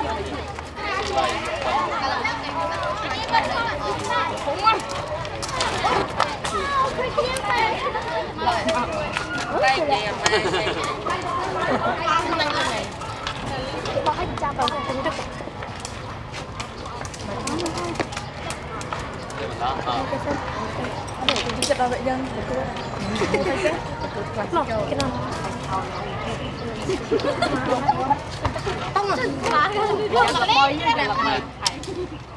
Đây kìa mà. Bao khách cha vào cũng được. Để chúng ta vào vậy dân. Nó cái nào? Tông mà. Má cái.